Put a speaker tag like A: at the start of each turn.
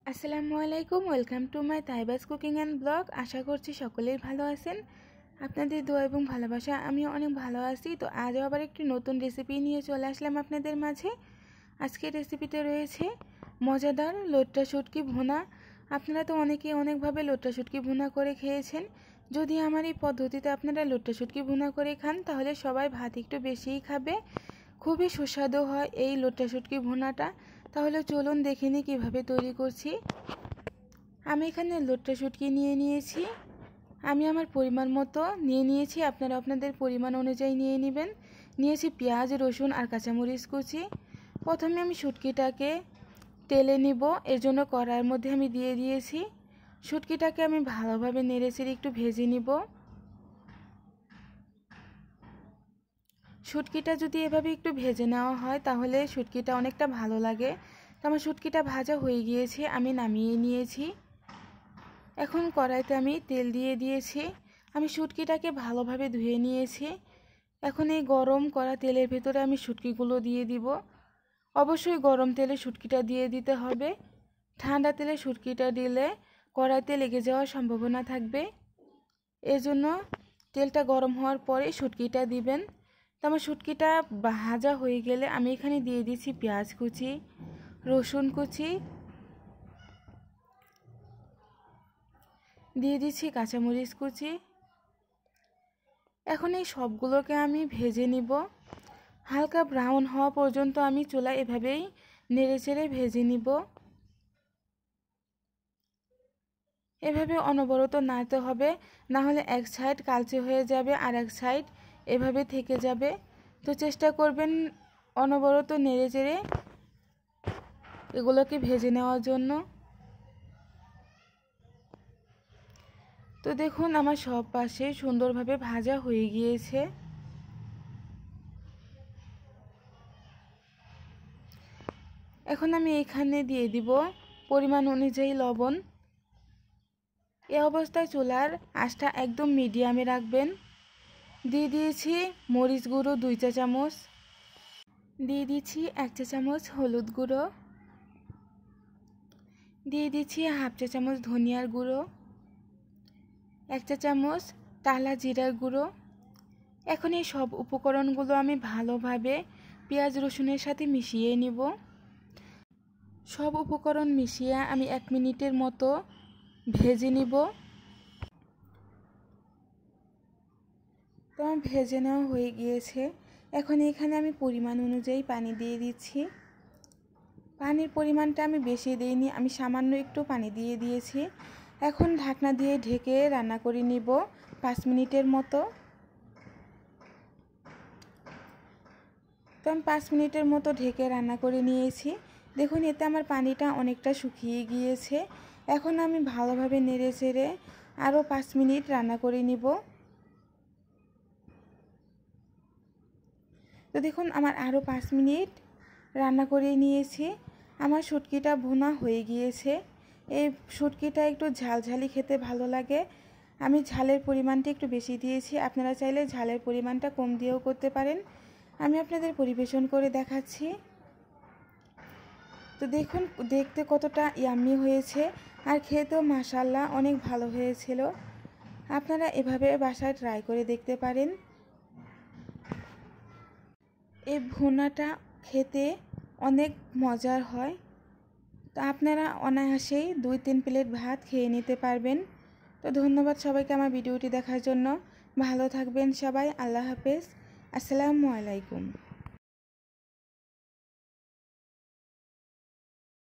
A: আসসালামু আলাইকুম, welcome to my তাইবাস কুকিং অ্যান্ড ব্লগ। আশা করছি সকলেই ভালো আছেন। আপনাদের দোয়া এবং ভালোবাসা আমিও অনেক ভালো আছি। তো আজও আবার একটি নতুন রেসিপি নিয়ে চলে আসলাম আপনাদের মাঝে। আজকের রেসিপিতে রয়েছে মজাদার লোট্টা শুটকি ভুনা। আপনারা তো অনেকেই অনেকভাবে লোট্টা শুটকি ভুনা করে খেয়েছেন। যদি আমার এই পদ্ধতিতে আপনারা লোট্টা শুটকি ভুনা করে খান তাহলে সবাই ভাত একটু বেশিই খাবে। খুবই সুস্বাদু হয় এই লোট্টা শুটকি ভুনাটা। তাহলে চলুন দেখে নিই কীভাবে তৈরি করছি। আমি এখানে লোট্টা শুটকি নিয়ে নিয়েছি। আমি আমার পরিমাণ মতো নিয়ে নিয়েছি, আপনারা আপনাদের পরিমাণ অনুযায়ী নিয়ে নেবেন। নিয়েছি পেঁয়াজ, রসুন আর কাঁচামরিচ কুচি। প্রথমে আমি শুটকিটাকে তেলে নিব, এর জন্য কড়াইয়ের মধ্যে আমি দিয়ে দিয়েছি। শুটকিটাকে আমি ভালোভাবে নেড়েচেড়ে একটু ভেজে নিব। শুটকিটা যদি এভাবে একটু ভেজে নেওয়া হয় তাহলে শুটকিটা অনেকটা ভালো লাগে। তো আমার শুটকিটা ভাজা হয়ে গিয়েছে, আমি নামিয়ে নিয়েছি। এখন কড়াইতে আমি তেল দিয়ে দিয়েছি। আমি শুটকিটাকে ভালোভাবে ধুয়ে নিয়েছি। এখন এই গরম করা তেলের ভেতরে আমি শুটকিগুলো দিয়ে দিব। অবশ্যই গরম তেলে শুটকিটা দিয়ে দিতে হবে। ঠান্ডা তেলে শুটকিটা দিলে কড়াইতে লেগে যাওয়ার সম্ভাবনা থাকবে। এজন্য তেলটা গরম হওয়ার পরে শুটকিটা দিবেন। তো আমার শুটকিটা ভাজা হয়ে গেলে আমি এখানে দিয়ে দিচ্ছি পেঁয়াজ কুচি, রসুন কুচি, দিয়ে দিচ্ছি কাঁচামরিচ কুচি। এখন এই সবগুলোকে আমি ভেজে নিব। হালকা ব্রাউন হওয়া পর্যন্ত আমি চুলায় এভাবেই নেড়েচেড়ে ভেজে নিব। এভাবে অনবরত নাড়তে হবে, না হলে এক সাইড কালচে হয়ে যাবে আর এক সাইড এভাবে থেকে যাবে। তো চেষ্টা করবেন অনবরত নেড়েচেড়ে এগুলোকে ভেজে নেওয়ার জন্য। তো দেখুন আমার সব পাশে সুন্দরভাবে ভাজা হয়ে গিয়েছে। এখন আমি এখানে দিয়ে দিব পরিমাণ অনুযায়ী লবণ। এই অবস্থায় চুলার আঁচটা একদম মিডিয়ামে রাখবেন। দিয়ে দিয়েছি মরিচ গুঁড়ো 2 চা চামচ, দিয়ে দিচ্ছি 1 চা চামচ হলুদ গুঁড়ো, দিয়ে দিচ্ছি হাফ চা চামচ ধনিয়ার গুঁড়ো, 1 চা চামচ টালা জিরার গুঁড়ো। এখন এই সব উপকরণগুলো আমি ভালোভাবে পেঁয়াজ রসুনের সাথে মিশিয়ে নিব। সব উপকরণ মিশিয়ে আমি 1 মিনিটের মতো ভেজে নিব। তো আমার ভেজে নেওয়া হয়ে গিয়েছে। এখন এখানে আমি পরিমাণ অনুযায়ী পানি দিয়ে দিচ্ছি। পানির পরিমাণটা আমি বেশি দিইনি, আমি সামান্য একটু পানি দিয়ে দিয়েছি। এখন ঢাকনা দিয়ে ঢেকে রান্না করে নিব 5 মিনিটের মতো। তো আমি 5 মিনিটের মতো ঢেকে রান্না করে নিয়েছি। দেখুন এতে আমার পানিটা অনেকটা শুকিয়ে গিয়েছে। এখন আমি ভালোভাবে নেড়েচেড়ে আরও 5 মিনিট রান্না করে নিব। তো দেখুন আমার আরও 5 মিনিট রান্না করে নিয়েছি। আমার শুটকিটা ভুনা হয়ে গিয়েছে। এই শুটকিটা একটু ঝালঝালি খেতে ভালো লাগে। আমি ঝালের পরিমাণটা একটু বেশি দিয়েছি, আপনারা চাইলে ঝালের পরিমাণটা কম দিয়েও করতে পারেন। আমি আপনাদের পরিবেশন করে দেখাচ্ছি। তো দেখুন দেখতে কতটা ইয়াম্মি হয়েছে আর খেতেও মাশাআল্লাহ অনেক ভালো হয়েছিল। আপনারা এভাবে বাসায় ট্রাই করে দেখতে পারেন। এই ভুনাটা খেতে অনেক মজার হয়। তো আপনারা অনায়াসেই 2-3 প্লেট ভাত খেয়ে নিতে পারবেন। তো ধন্যবাদ সবাইকে আমার ভিডিওটি দেখার জন্য। ভালো থাকবেন সবাই। আল্লাহ হাফেজ। আসসালামু আলাইকুম।